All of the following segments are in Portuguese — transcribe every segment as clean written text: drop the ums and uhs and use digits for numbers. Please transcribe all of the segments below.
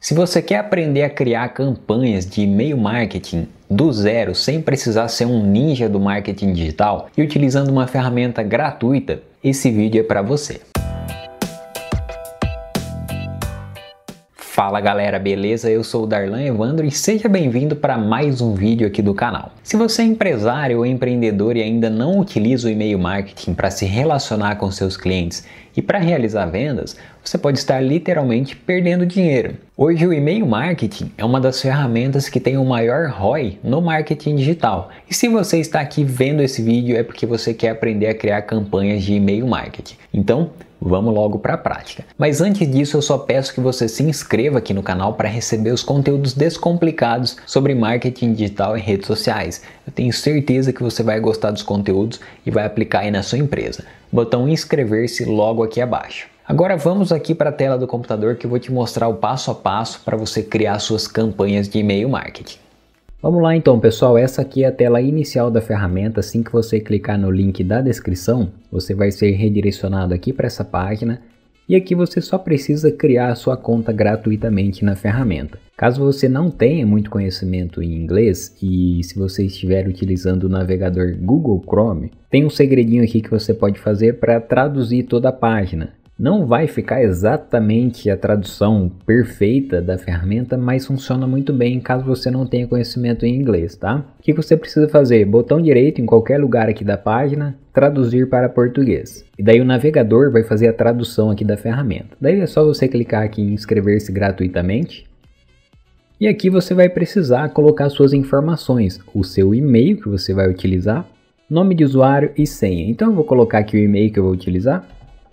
Se você quer aprender a criar campanhas de e-mail marketing do zero, sem precisar ser um ninja do marketing digital e utilizando uma ferramenta gratuita, esse vídeo é para você. Fala galera, beleza? Eu sou o Darlan Evandro e seja bem-vindo para mais um vídeo aqui do canal. Se você é empresário ou empreendedor e ainda não utiliza o e-mail marketing para se relacionar com seus clientes e para realizar vendas, você pode estar literalmente perdendo dinheiro. Hoje o e-mail marketing é uma das ferramentas que tem o maior ROI no marketing digital. E se você está aqui vendo esse vídeo é porque você quer aprender a criar campanhas de e-mail marketing. Então, vamos logo para a prática. Mas antes disso, eu só peço que você se inscreva aqui no canal para receber os conteúdos descomplicados sobre marketing digital e redes sociais. Eu tenho certeza que você vai gostar dos conteúdos e vai aplicar aí na sua empresa. Botão inscrever-se logo aqui abaixo. Agora vamos aqui para a tela do computador que eu vou te mostrar o passo a passo para você criar suas campanhas de e-mail marketing. Vamos lá então pessoal, essa aqui é a tela inicial da ferramenta. Assim que você clicar no link da descrição, você vai ser redirecionado aqui para essa página e aqui você só precisa criar a sua conta gratuitamente na ferramenta. Caso você não tenha muito conhecimento em inglês e se você estiver utilizando o navegador Google Chrome, tem um segredinho aqui que você pode fazer para traduzir toda a página. Não vai ficar exatamente a tradução perfeita da ferramenta, mas funciona muito bem caso você não tenha conhecimento em inglês, tá? O que você precisa fazer? Botão direito em qualquer lugar aqui da página, traduzir para português. E daí o navegador vai fazer a tradução aqui da ferramenta. Daí é só você clicar aqui em inscrever-se gratuitamente. E aqui você vai precisar colocar suas informações, o seu e-mail que você vai utilizar, nome de usuário e senha. Então eu vou colocar aqui o e-mail que eu vou utilizar.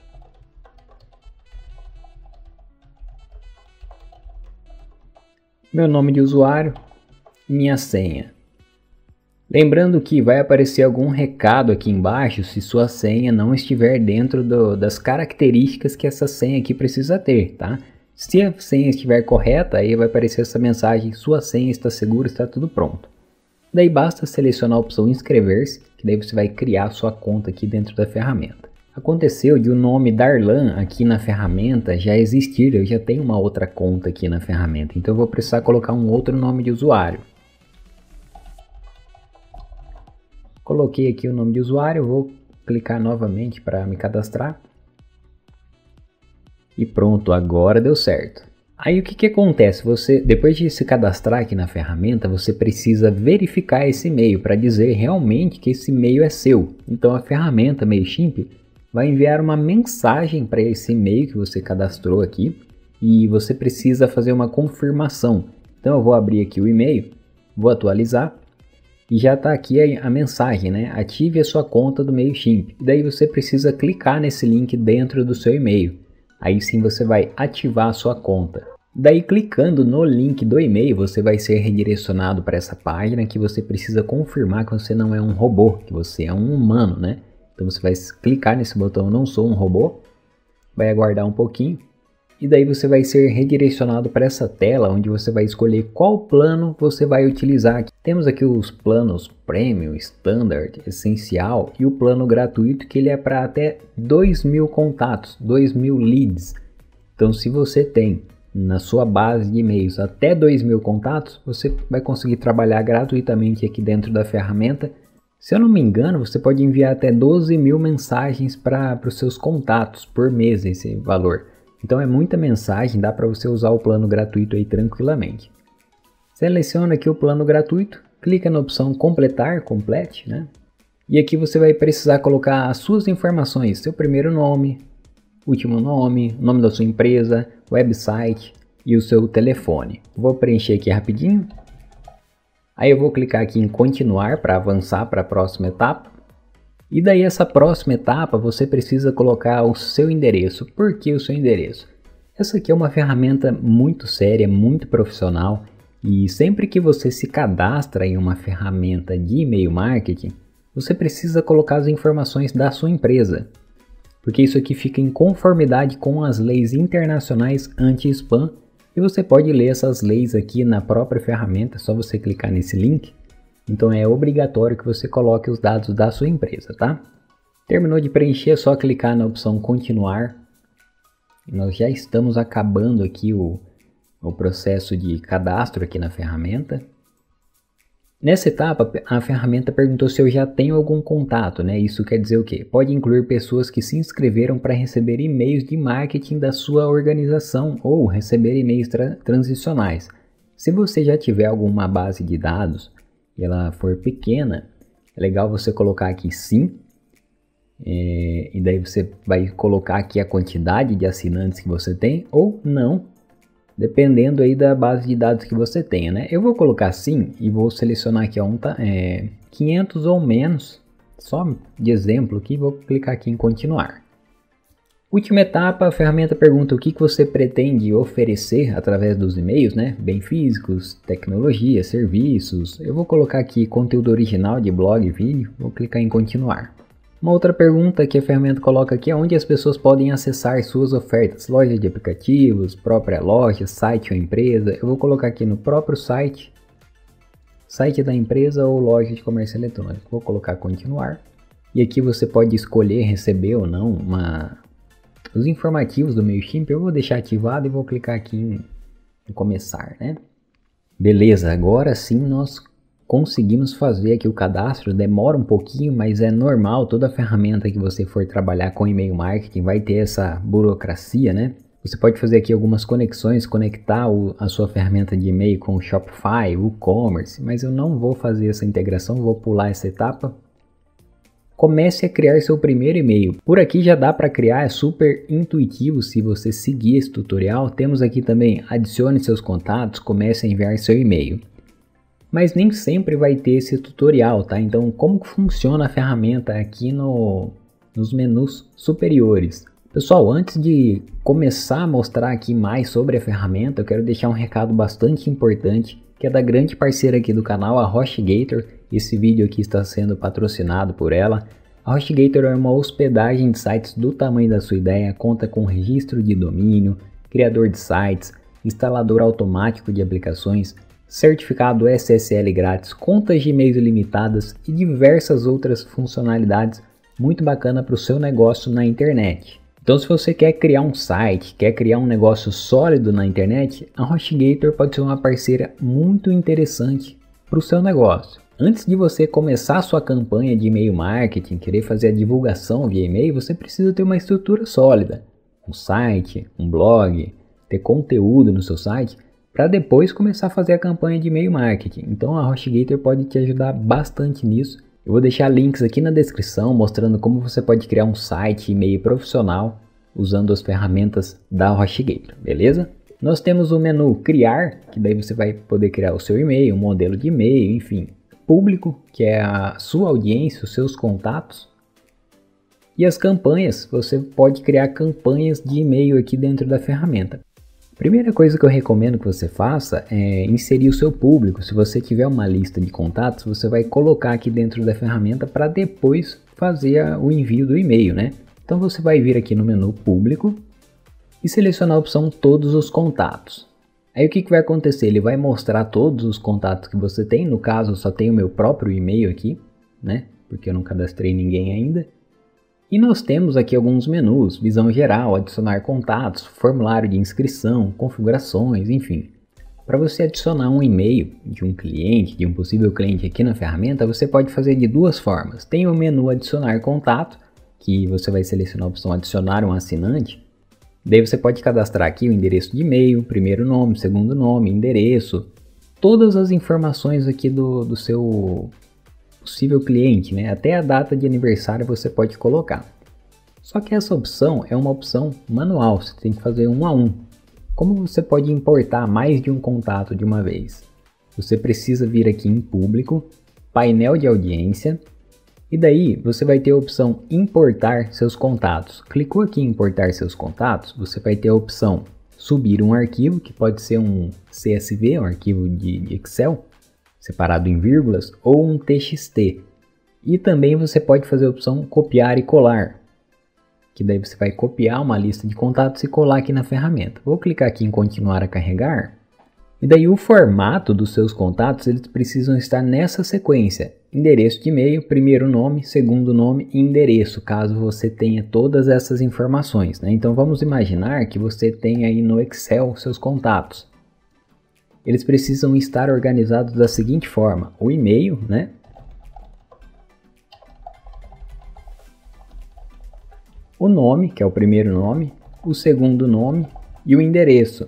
Meu nome de usuário, minha senha. Lembrando que vai aparecer algum recado aqui embaixo se sua senha não estiver dentro das características que essa senha aqui precisa ter, tá? Se a senha estiver correta, aí vai aparecer essa mensagem, sua senha está segura, está tudo pronto. Daí basta selecionar a opção inscrever-se, que daí você vai criar a sua conta aqui dentro da ferramenta. Aconteceu de o nome Darlan aqui na ferramenta já existir, eu já tenho uma outra conta aqui na ferramenta, então eu vou precisar colocar um outro nome de usuário. Coloquei aqui o nome de usuário, vou clicar novamente para me cadastrar. E pronto, agora deu certo. Aí o que acontece? Você, depois de se cadastrar aqui na ferramenta, você precisa verificar esse e-mail para dizer realmente que esse e-mail é seu. Então a ferramenta MailChimp vai enviar uma mensagem para esse e-mail que você cadastrou aqui e você precisa fazer uma confirmação. Então eu vou abrir aqui o e-mail, vou atualizar e já está aqui a mensagem, né? Ative a sua conta do MailChimp. Daí você precisa clicar nesse link dentro do seu e-mail. Aí sim você vai ativar a sua conta. Daí clicando no link do e-mail você vai ser redirecionado para essa página que você precisa confirmar que você não é um robô, que você é um humano, né? Então você vai clicar nesse botão não sou um robô, vai aguardar um pouquinho e daí você vai ser redirecionado para essa tela onde você vai escolher qual plano você vai utilizar. Temos aqui os planos Premium, Standard, Essencial e o plano gratuito que ele é para até 2.000 contatos, 2.000 leads. Então se você tem na sua base de e-mails até 2.000 contatos, você vai conseguir trabalhar gratuitamente aqui dentro da ferramenta. Se eu não me engano, você pode enviar até 12.000 mensagens para os seus contatos por mês, esse valor. Então é muita mensagem, dá para você usar o plano gratuito aí tranquilamente. Seleciona aqui o plano gratuito, clica na opção completar, complete, né? E aqui você vai precisar colocar as suas informações, seu primeiro nome, último nome, nome da sua empresa, website e o seu telefone. Vou preencher aqui rapidinho. Aí eu vou clicar aqui em continuar para avançar para a próxima etapa. E daí essa próxima etapa você precisa colocar o seu endereço. Por que o seu endereço? Essa aqui é uma ferramenta muito séria, muito profissional. E sempre que você se cadastra em uma ferramenta de e-mail marketing, você precisa colocar as informações da sua empresa. Porque isso aqui fica em conformidade com as leis internacionais anti-spam. E você pode ler essas leis aqui na própria ferramenta, é só você clicar nesse link. Então é obrigatório que você coloque os dados da sua empresa, tá? Terminou de preencher, é só clicar na opção continuar. Nós já estamos acabando aqui o processo de cadastro aqui na ferramenta. Nessa etapa, a ferramenta perguntou se eu já tenho algum contato, né? Isso quer dizer o quê? Pode incluir pessoas que se inscreveram para receber e-mails de marketing da sua organização ou receber e-mails transicionais. Se você já tiver alguma base de dados e ela for pequena, é legal você colocar aqui sim. E daí você vai colocar aqui a quantidade de assinantes que você tem ou não, dependendo aí da base de dados que você tenha, né? Eu vou colocar sim e vou selecionar aqui 500 ou menos, só de exemplo aqui, vou clicar aqui em continuar. Última etapa, a ferramenta pergunta o que você pretende oferecer através dos e-mails, né? Bem físicos, tecnologia, serviços. Eu vou colocar aqui conteúdo original de blog e vídeo, vou clicar em continuar. Uma outra pergunta que a ferramenta coloca aqui é onde as pessoas podem acessar suas ofertas, loja de aplicativos, própria loja, site ou empresa. Eu vou colocar aqui no próprio site da empresa ou loja de comércio eletrônico. Vou colocar continuar. E aqui você pode escolher receber ou não os informativos do MailChimp. Eu vou deixar ativado e vou clicar aqui em começar, né? Beleza, agora sim nós conseguimos fazer aqui o cadastro. Demora um pouquinho, mas é normal. Toda ferramenta que você for trabalhar com e-mail marketing vai ter essa burocracia, né? Você pode fazer aqui algumas conexões, conectar a sua ferramenta de e-mail com o Shopify, o e-commerce, mas eu não vou fazer essa integração, vou pular essa etapa. Comece a criar seu primeiro e-mail. Por aqui já dá para criar, é super intuitivo se você seguir esse tutorial. Temos aqui também, adicione seus contatos, comece a enviar seu e-mail. Mas nem sempre vai ter esse tutorial, tá? Então, como que funciona a ferramenta aqui nos menus superiores? Pessoal, antes de começar a mostrar aqui mais sobre a ferramenta, eu quero deixar um recado bastante importante, que é da grande parceira aqui do canal, a HostGator. Esse vídeo aqui está sendo patrocinado por ela. A HostGator é uma hospedagem de sites do tamanho da sua ideia, conta com registro de domínio, criador de sites, instalador automático de aplicações, certificado SSL grátis, contas de e-mails ilimitadas e diversas outras funcionalidades muito bacana para o seu negócio na internet. Então, se você quer criar um site, quer criar um negócio sólido na internet, a HostGator pode ser uma parceira muito interessante para o seu negócio. Antes de você começar a sua campanha de e-mail marketing, querer fazer a divulgação via e-mail, você precisa ter uma estrutura sólida, um site, um blog, ter conteúdo no seu site, para depois começar a fazer a campanha de e-mail marketing. Então a HostGator pode te ajudar bastante nisso. Eu vou deixar links aqui na descrição mostrando como você pode criar um site e-mail profissional usando as ferramentas da HostGator, beleza? Nós temos o menu criar, que daí você vai poder criar o seu e-mail, um modelo de e-mail, enfim. Público, que é a sua audiência, os seus contatos. E as campanhas, você pode criar campanhas de e-mail aqui dentro da ferramenta. Primeira coisa que eu recomendo que você faça é inserir o seu público. Se você tiver uma lista de contatos, você vai colocar aqui dentro da ferramenta para depois fazer o envio do e-mail, né? Então você vai vir aqui no menu público e selecionar a opção todos os contatos. Aí o que vai acontecer? Ele vai mostrar todos os contatos que você tem. No caso, eu só tenho o meu próprio e-mail aqui, né? Porque eu não cadastrei ninguém ainda. E nós temos aqui alguns menus, visão geral, adicionar contatos, formulário de inscrição, configurações, enfim. Para você adicionar um e-mail de um cliente, de um possível cliente aqui na ferramenta, você pode fazer de duas formas. Tem o menu adicionar contato, que você vai selecionar a opção adicionar um assinante. Daí você pode cadastrar aqui o endereço de e-mail, primeiro nome, segundo nome, endereço, todas as informações aqui do seu possível cliente, né? Até a data de aniversário você pode colocar. Só que essa opção é uma opção manual, você tem que fazer um a um. Como você pode importar mais de um contato de uma vez? Você precisa vir aqui em público, painel de audiência, e daí você vai ter a opção importar seus contatos. Clicou aqui em importar seus contatos, você vai ter a opção subir um arquivo, que pode ser um CSV, um arquivo de Excel, separado em vírgulas, ou um TXT. E também você pode fazer a opção copiar e colar, que daí você vai copiar uma lista de contatos e colar aqui na ferramenta. Vou clicar aqui em continuar a carregar. E daí o formato dos seus contatos, eles precisam estar nessa sequência. Endereço de e-mail, primeiro nome, segundo nome e endereço, caso você tenha todas essas informações, né? Então vamos imaginar que você tem aí no Excel seus contatos. eles precisam estar organizados da seguinte forma: o e-mail, né? O nome, que é o primeiro nome, o segundo nome e o endereço.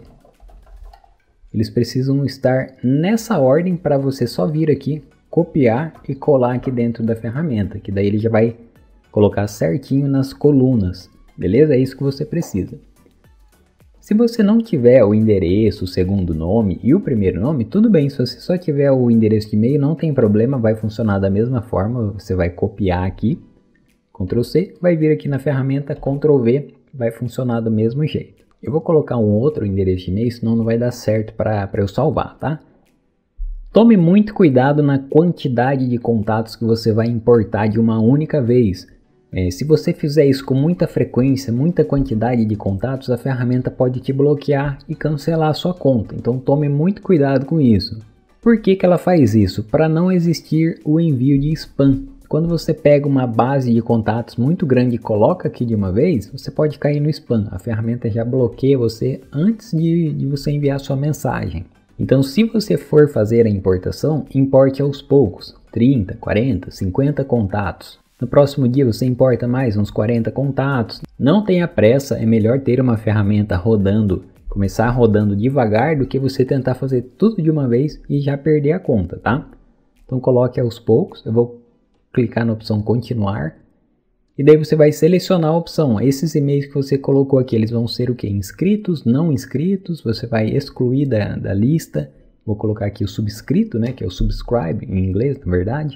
Eles precisam estar nessa ordem para você só vir aqui, copiar e colar aqui dentro da ferramenta, que daí ele já vai colocar certinho nas colunas, beleza? É isso que você precisa. Se você não tiver o endereço, o segundo nome e o primeiro nome, tudo bem. Se você só tiver o endereço de e-mail, não tem problema, vai funcionar da mesma forma. Você vai copiar aqui, Ctrl C, vai vir aqui na ferramenta, Ctrl V, vai funcionar do mesmo jeito. Eu vou colocar um outro endereço de e-mail, senão não vai dar certo para eu salvar, tá? Tome muito cuidado na quantidade de contatos que você vai importar de uma única vez. Se você fizer isso com muita frequência, muita quantidade de contatos, a ferramenta pode te bloquear e cancelar a sua conta. Então tome muito cuidado com isso. Por que ela faz isso? Para não existir o envio de spam. Quando você pega uma base de contatos muito grande e coloca aqui de uma vez, você pode cair no spam. A ferramenta já bloqueia você antes de você enviar sua mensagem. Então, se você for fazer a importação, importe aos poucos, 30, 40, 50 contatos. No próximo dia você importa mais uns 40 contatos. Não tenha pressa, é melhor ter uma ferramenta rodando, começar rodando devagar do que você tentar fazer tudo de uma vez e já perder a conta, tá? Então coloque aos poucos, eu vou clicar na opção continuar. E daí você vai selecionar a opção. Esses e-mails que você colocou aqui, eles vão ser o quê? Inscritos, não inscritos. Você vai excluir da lista. Vou colocar aqui o subscrito, né? Que é o subscribe em inglês, na verdade.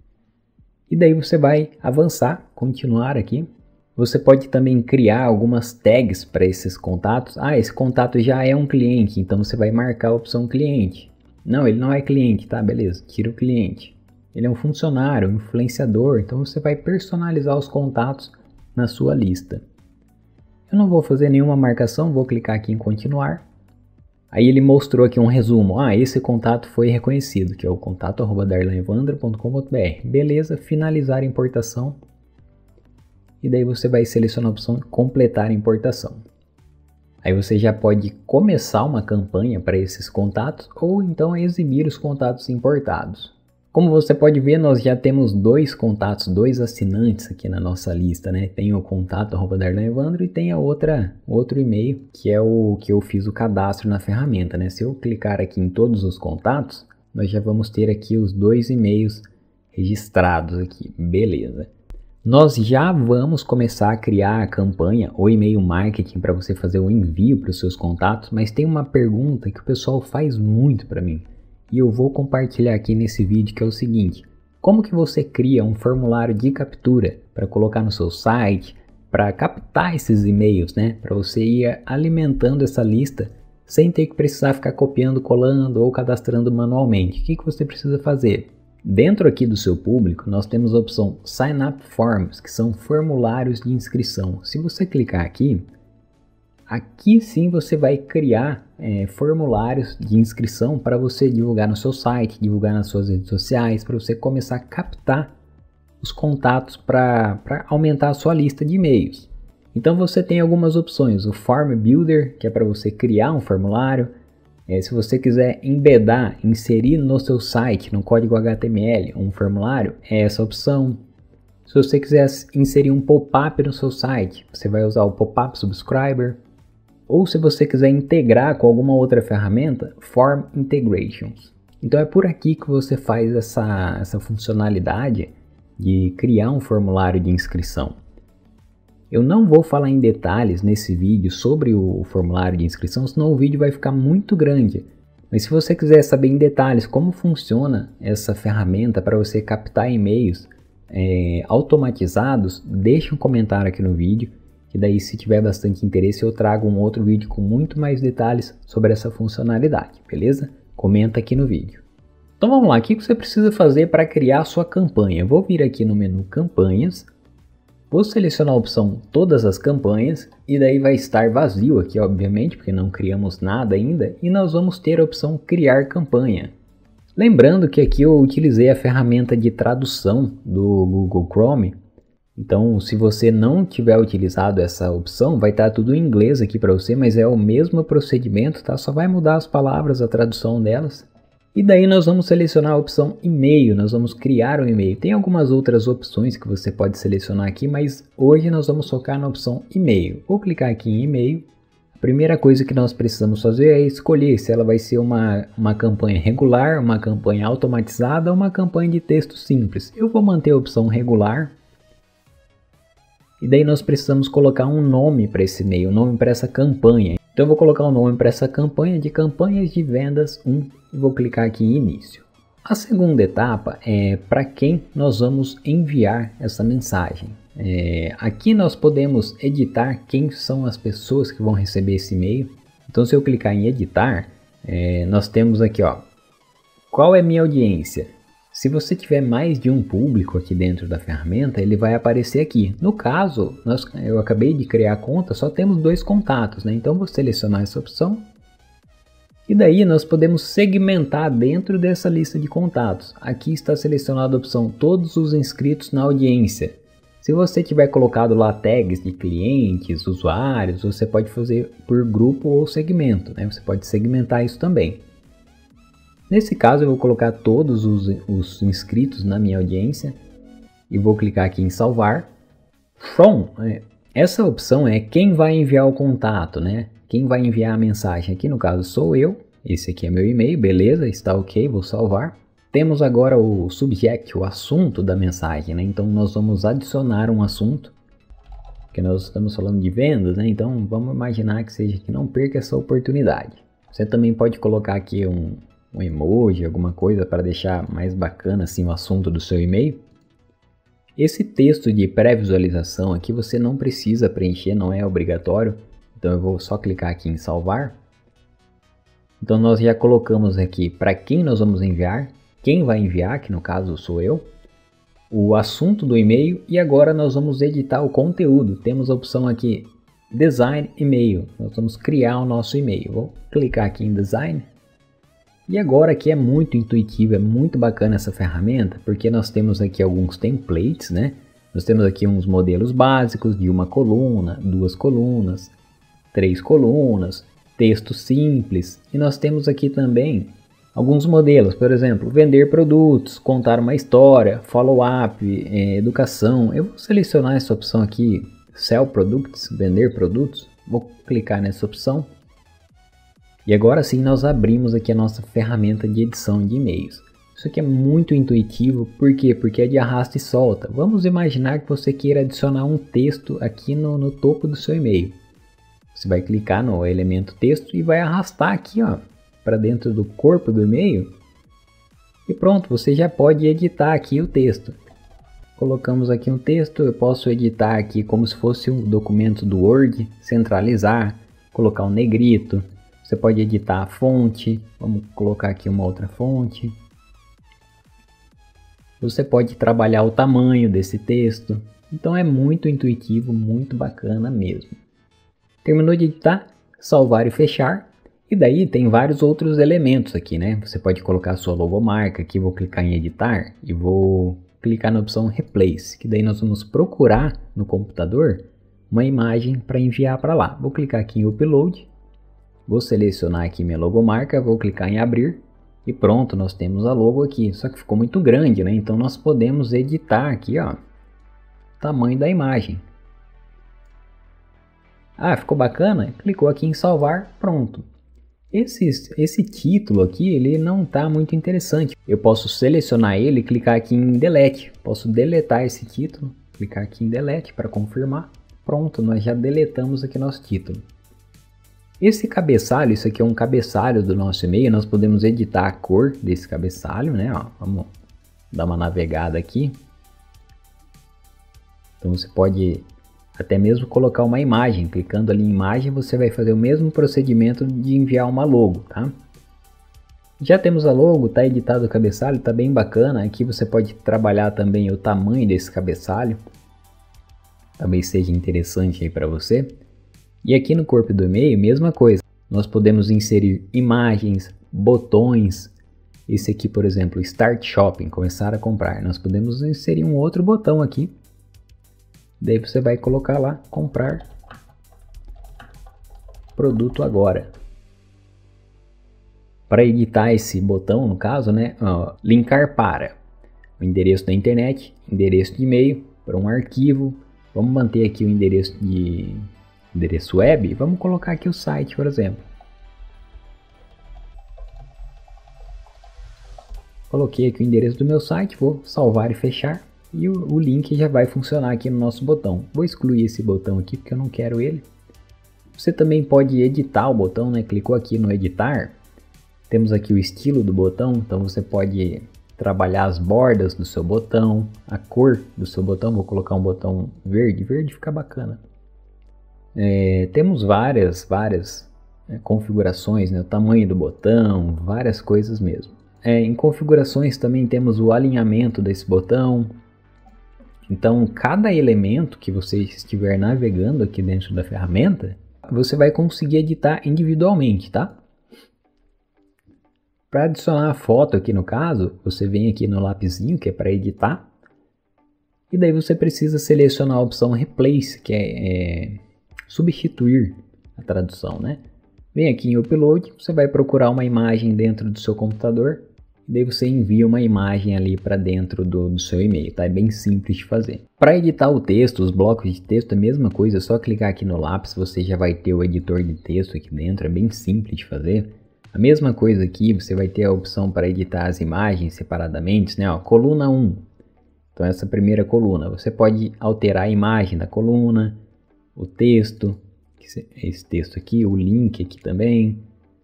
E daí você vai avançar, continuar aqui. Você pode também criar algumas tags para esses contatos. Ah, esse contato já é um cliente, então você vai marcar a opção cliente. Não, ele não é cliente, tá? Beleza, tira o cliente. Ele é um funcionário, um influenciador, então você vai personalizar os contatos na sua lista. Eu não vou fazer nenhuma marcação, vou clicar aqui em continuar. Aí ele mostrou aqui um resumo. Ah, esse contato foi reconhecido, que é o contato@darlanevandro.com.br. Beleza, finalizar a importação. E daí você vai selecionar a opção completar a importação. Aí você já pode começar uma campanha para esses contatos ou então exibir os contatos importados. Como você pode ver, nós já temos dois contatos, dois assinantes aqui na nossa lista, né? Tem o contato@darlanevandro e tem outro e-mail, que é o que eu fiz o cadastro na ferramenta, né? Se eu clicar aqui em todos os contatos, nós já vamos ter aqui os dois e-mails registrados aqui, beleza. Nós já vamos começar a criar a campanha ou e-mail marketing para você fazer o envio para os seus contatos, mas tem uma pergunta que o pessoal faz muito para mim. E eu vou compartilhar aqui nesse vídeo, que é o seguinte: como que você cria um formulário de captura para colocar no seu site, para captar esses e-mails, né? Para você ir alimentando essa lista sem ter que precisar ficar copiando, colando ou cadastrando manualmente. O que você precisa fazer? Dentro aqui do seu público, nós temos a opção Sign Up Forms, que são formulários de inscrição. Se você clicar aqui, aqui sim você vai criar formulários de inscrição para você divulgar no seu site, divulgar nas suas redes sociais, para você começar a captar os contatos para aumentar a sua lista de e-mails. Então você tem algumas opções: o Form Builder, que é para você criar um formulário. Se você quiser embedar, inserir no seu site, no código HTML, um formulário, é essa opção. Se você quiser inserir um pop-up no seu site, você vai usar o Pop-up Subscriber. Ou se você quiser integrar com alguma outra ferramenta, Form Integrations. Então é por aqui que você faz essa funcionalidade de criar um formulário de inscrição. Eu não vou falar em detalhes nesse vídeo sobre o formulário de inscrição, senão o vídeo vai ficar muito grande. Mas se você quiser saber em detalhes como funciona essa ferramenta para você captar e-mails automatizados, deixe um comentário aqui no vídeo, que daí, se tiver bastante interesse, eu trago um outro vídeo com muito mais detalhes sobre essa funcionalidade, beleza? Comenta aqui no vídeo. Então vamos lá, o que você precisa fazer para criar a sua campanha? Eu vou vir aqui no menu Campanhas, vou selecionar a opção Todas as campanhas, e daí vai estar vazio aqui, obviamente, porque não criamos nada ainda, e nós vamos ter a opção Criar campanha. Lembrando que aqui eu utilizei a ferramenta de tradução do Google Chrome. Então, se você não tiver utilizado essa opção, vai estar tudo em inglês aqui para você, mas é o mesmo procedimento, tá? Só vai mudar as palavras, a tradução delas. E daí nós vamos selecionar a opção e-mail, nós vamos criar um e-mail. Tem algumas outras opções que você pode selecionar aqui, mas hoje nós vamos focar na opção e-mail. Vou clicar aqui em e-mail. A primeira coisa que nós precisamos fazer é escolher se ela vai ser uma campanha regular, uma campanha automatizada ou uma campanha de texto simples. Eu vou manter a opção regular. E daí nós precisamos colocar um nome para esse e-mail, um nome para essa campanha. Então eu vou colocar um nome para essa campanha de campanhas de vendas 1 e vou clicar aqui em início. A segunda etapa é para quem nós vamos enviar essa mensagem. Aqui nós podemos editar quem são as pessoas que vão receber esse e-mail. Então se eu clicar em editar, nós temos aqui, ó, qual é minha audiência? Se você tiver mais de um público aqui dentro da ferramenta, ele vai aparecer aqui. No caso, eu acabei de criar a conta, só temos 2 contatos, né? Então vou selecionar essa opção. E daí nós podemos segmentar dentro dessa lista de contatos. Aqui está selecionada a opção todos os inscritos na audiência. Se você tiver colocado lá tags de clientes, usuários, você pode fazer por grupo ou segmento, né? Você pode segmentar isso também. Nesse caso eu vou colocar todos os inscritos na minha audiência e vou clicar aqui em salvar. From, essa opção é quem vai enviar o contato, né? Quem vai enviar a mensagem. Aqui no caso sou eu, esse aqui é meu e-mail, beleza, está ok, vou salvar. Temos agora o subject, o assunto da mensagem, né? Então nós vamos adicionar um assunto, porque nós estamos falando de vendas, né? Então vamos imaginar que seja que não perca essa oportunidade. Você também pode colocar aqui um emoji, alguma coisa para deixar mais bacana assim o assunto do seu e-mail. Esse texto de pré-visualização aqui você não precisa preencher, não é obrigatório. Então eu vou só clicar aqui em salvar. Então nós já colocamos aqui para quem nós vamos enviar, quem vai enviar, que no caso sou eu, o assunto do e-mail e agora nós vamos editar o conteúdo. Temos a opção aqui Design e-mail, nós vamos criar o nosso e-mail. Vou clicar aqui em Design. E agora aqui é muito intuitivo, é muito bacana essa ferramenta, porque nós temos aqui alguns templates, né? Nós temos aqui uns modelos básicos de uma coluna, 2 colunas, 3 colunas, texto simples. E nós temos aqui também alguns modelos, por exemplo, vender produtos, contar uma história, follow-up, educação. Eu vou selecionar essa opção aqui, Sell Products, vender produtos. Vou clicar nessa opção. E agora sim nós abrimos aqui a nossa ferramenta de edição de e-mails. Isso aqui é muito intuitivo, por quê? Porque é de arrasta e solta. Vamos imaginar que você queira adicionar um texto aqui no topo do seu e-mail. Você vai clicar no elemento texto e vai arrastar aqui, ó, para dentro do corpo do e-mail. E pronto, você já pode editar aqui o texto. Colocamos aqui um texto, eu posso editar aqui como se fosse um documento do Word, centralizar, colocar um negrito. Você pode editar a fonte, vamos colocar aqui uma outra fonte. Você pode trabalhar o tamanho desse texto. Então é muito intuitivo, muito bacana mesmo. Terminou de editar, salvar e fechar. E daí tem vários outros elementos aqui, né? Você pode colocar a sua logomarca. Aqui vou clicar em editar e vou clicar na opção Replace. Que daí nós vamos procurar no computador uma imagem para enviar para lá. Vou clicar aqui em Upload. Vou selecionar aqui minha logomarca, vou clicar em abrir e pronto, nós temos a logo aqui. Só que ficou muito grande, né? Então nós podemos editar aqui, ó, o tamanho da imagem. Ah, ficou bacana? Clicou aqui em salvar, pronto. Esse título aqui, ele não está muito interessante. Eu posso selecionar ele e clicar aqui em Delete. Posso deletar esse título, clicar aqui em Delete para confirmar. Pronto, nós já deletamos aqui nosso título. Esse cabeçalho, isso aqui é um cabeçalho do nosso e-mail, nós podemos editar a cor desse cabeçalho, né? Ó, vamos dar uma navegada aqui. Então você pode até mesmo colocar uma imagem, clicando ali em imagem você vai fazer o mesmo procedimento de enviar uma logo, tá? Já temos a logo, tá editado o cabeçalho, tá bem bacana. Aqui você pode trabalhar também o tamanho desse cabeçalho, talvez seja interessante aí para você. E aqui no corpo do e-mail, mesma coisa. Nós podemos inserir imagens, botões. Esse aqui, por exemplo, Start Shopping, começar a comprar. Nós podemos inserir um outro botão aqui. Daí você vai colocar lá, comprar produto agora. Para editar esse botão, no caso, né, ó, linkar para o endereço da internet, endereço de e-mail, para um arquivo. Vamos manter aqui o endereço web, vamos colocar aqui o site, por exemplo. Coloquei aqui o endereço do meu site, vou salvar e fechar. E o link já vai funcionar aqui no nosso botão. Vou excluir esse botão aqui porque eu não quero ele. Você também pode editar o botão, né? Clicou aqui no editar. Temos aqui o estilo do botão, então você pode trabalhar as bordas do seu botão, a cor do seu botão. Vou colocar um botão verde, verde fica bacana. Temos várias configurações, né? O tamanho do botão, várias coisas mesmo. Em configurações também temos o alinhamento desse botão. Então, cada elemento que você estiver navegando aqui dentro da ferramenta, você vai conseguir editar individualmente, tá? Para adicionar a foto aqui no caso, você vem aqui no lapisinho que é para editar. E daí você precisa selecionar a opção Replace, que é substituir a tradução, né? Vem aqui em Upload, você vai procurar uma imagem dentro do seu computador. E daí você envia uma imagem ali para dentro do seu e-mail, tá? É bem simples de fazer. Para editar o texto, os blocos de texto, é a mesma coisa, é só clicar aqui no lápis, você já vai ter o editor de texto aqui dentro, é bem simples de fazer. A mesma coisa aqui, você vai ter a opção para editar as imagens separadamente, né? Ó, coluna 1. Então essa primeira coluna, você pode alterar a imagem da coluna, o texto, esse texto aqui, o link aqui também.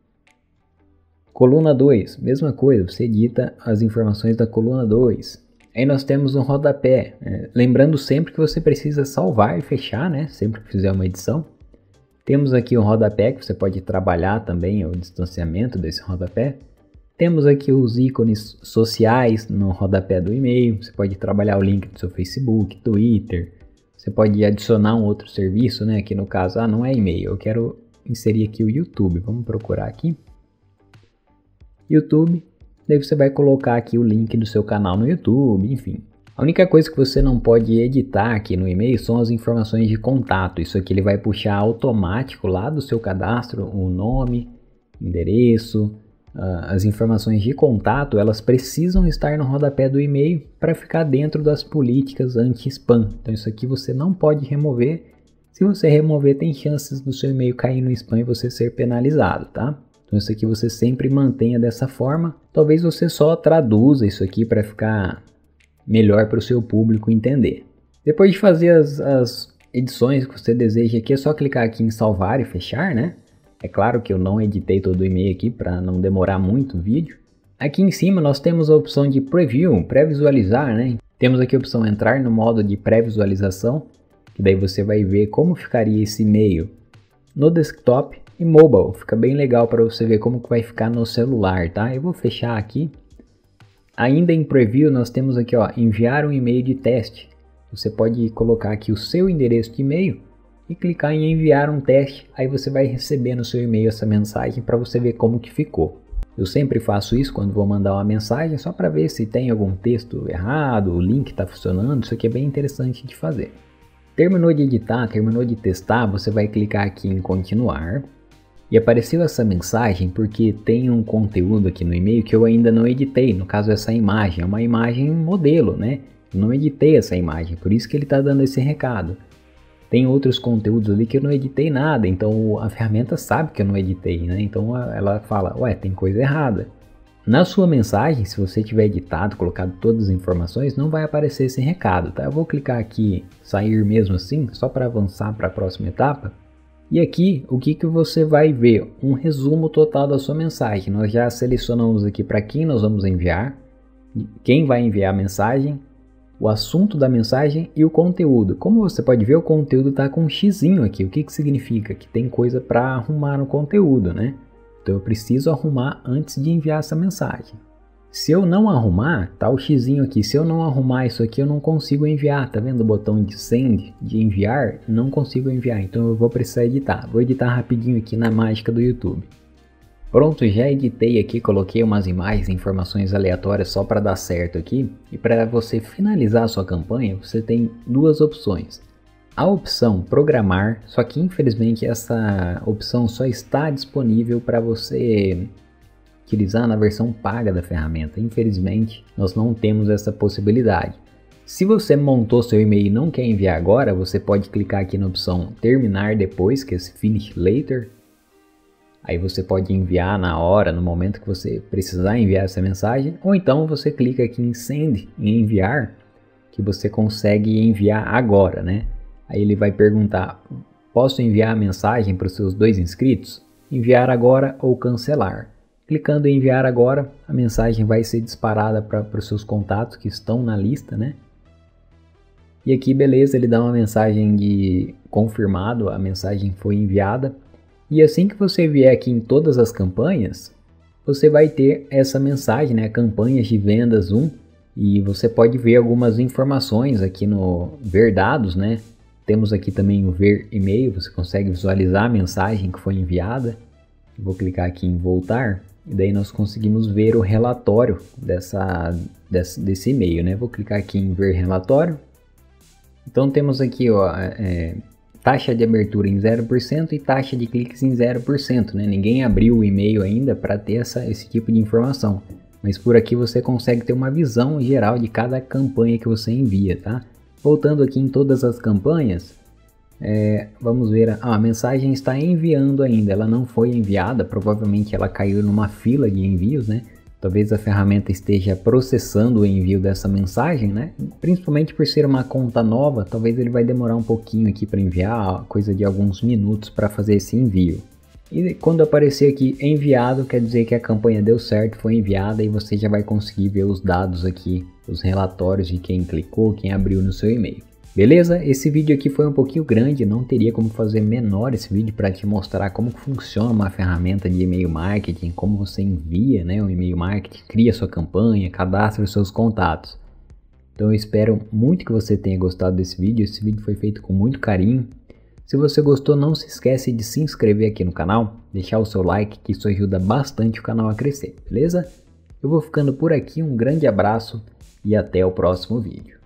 Coluna 2, mesma coisa, você edita as informações da coluna 2. Aí nós temos um rodapé, lembrando sempre que você precisa salvar e fechar, né? Sempre que fizer uma edição. Temos aqui um rodapé que você pode trabalhar também o distanciamento desse rodapé. Temos aqui os ícones sociais no rodapé do e-mail, você pode trabalhar o link do seu Facebook, Twitter. Você pode adicionar um outro serviço, né? Aqui no caso, não é e-mail, eu quero inserir aqui o YouTube, vamos procurar aqui. YouTube, daí você vai colocar aqui o link do seu canal no YouTube, enfim. A única coisa que você não pode editar aqui no e-mail são as informações de contato. Isso aqui ele vai puxar automático lá do seu cadastro, o nome, endereço, as informações de contato, elas precisam estar no rodapé do e-mail para ficar dentro das políticas anti-spam. Então isso aqui você não pode remover. Se você remover, tem chances do seu e-mail cair no spam e você ser penalizado, tá? Então isso aqui você sempre mantenha dessa forma. Talvez você só traduza isso aqui para ficar melhor para o seu público entender. Depois de fazer as edições que você deseja aqui, é só clicar aqui em salvar e fechar, né? É claro que eu não editei todo o e-mail aqui para não demorar muito o vídeo. Aqui em cima nós temos a opção de Preview, pré-visualizar, né? Temos aqui a opção entrar no modo de pré-visualização, que daí você vai ver como ficaria esse e-mail no desktop e mobile. Fica bem legal para você ver como que vai ficar no celular, tá? Eu vou fechar aqui. Ainda em Preview nós temos aqui, ó, enviar um e-mail de teste. Você pode colocar aqui o seu endereço de e-mail e clicar em enviar um teste. Aí você vai receber no seu e-mail essa mensagem para você ver como que ficou. Eu sempre faço isso quando vou mandar uma mensagem, só para ver se tem algum texto errado, o link está funcionando. Isso aqui é bem interessante de fazer. Terminou de editar, terminou de testar, você vai clicar aqui em continuar. E apareceu essa mensagem porque tem um conteúdo aqui no e-mail que eu ainda não editei. No caso, essa imagem é uma imagem modelo, né? Eu não editei essa imagem, por isso que ele está dando esse recado. Tem outros conteúdos ali que eu não editei nada, então a ferramenta sabe que eu não editei, né? Então ela fala, ué, tem coisa errada. Na sua mensagem, se você tiver editado, colocado todas as informações, não vai aparecer esse recado, tá? Eu vou clicar aqui, sair mesmo assim, só para avançar para a próxima etapa. E aqui, o que você vai ver? Um resumo total da sua mensagem. Nós já selecionamos aqui para quem nós vamos enviar, quem vai enviar a mensagem, o assunto da mensagem e o conteúdo. Como você pode ver, o conteúdo está com um xizinho aqui. O que significa? Que tem coisa para arrumar no conteúdo, né? Então eu preciso arrumar antes de enviar essa mensagem. Se eu não arrumar, tá o xizinho aqui. Se eu não arrumar isso aqui, eu não consigo enviar. Tá vendo o botão de send, de enviar? Não consigo enviar, então eu vou precisar editar. Vou editar rapidinho aqui na mágica do YouTube. Pronto, já editei aqui, coloquei umas imagens e informações aleatórias só para dar certo aqui. E para você finalizar a sua campanha, você tem duas opções. a opção programar, só que infelizmente essa opção só está disponível para você utilizar na versão paga da ferramenta. Infelizmente, nós não temos essa possibilidade. Se você montou seu e-mail e não quer enviar agora, você pode clicar aqui na opção terminar depois, que é esse finish later. Aí você pode enviar na hora, no momento que você precisar enviar essa mensagem, ou então você clica aqui em send, em enviar, que você consegue enviar agora, né? Aí ele vai perguntar, posso enviar a mensagem para os seus 2 inscritos? Enviar agora ou cancelar? Clicando em enviar agora, a mensagem vai ser disparada para os seus contatos que estão na lista, né? E aqui, beleza, ele dá uma mensagem de confirmado, a mensagem foi enviada. E assim que você vier aqui em todas as campanhas, você vai ter essa mensagem, né? Campanhas de vendas 1. E você pode ver algumas informações aqui no ver dados, né? Temos aqui também o ver e-mail, você consegue visualizar a mensagem que foi enviada. Vou clicar aqui em voltar. E daí nós conseguimos ver o relatório desse e-mail, né? Vou clicar aqui em ver relatório. Então temos aqui, ó, taxa de abertura em 0% e taxa de cliques em 0%, né? Ninguém abriu o e-mail ainda para ter esse tipo de informação. Mas por aqui você consegue ter uma visão geral de cada campanha que você envia, tá? Voltando aqui em todas as campanhas, vamos ver, a mensagem está enviando ainda, ela não foi enviada, provavelmente ela caiu numa fila de envios, né? Talvez a ferramenta esteja processando o envio dessa mensagem, né? Principalmente por ser uma conta nova, talvez ele vai demorar um pouquinho aqui para enviar, coisa de alguns minutos para fazer esse envio. E quando aparecer aqui enviado, quer dizer que a campanha deu certo, foi enviada e você já vai conseguir ver os dados aqui, os relatórios de quem clicou, quem abriu no seu e-mail. Beleza? Esse vídeo aqui foi um pouquinho grande, não teria como fazer menor esse vídeo para te mostrar como funciona uma ferramenta de e-mail marketing, como você envia, né, um e-mail marketing, cria sua campanha, cadastra os seus contatos. Então eu espero muito que você tenha gostado desse vídeo, esse vídeo foi feito com muito carinho. Se você gostou, não se esquece de se inscrever aqui no canal, deixar o seu like, que isso ajuda bastante o canal a crescer, beleza? Eu vou ficando por aqui, um grande abraço e até o próximo vídeo.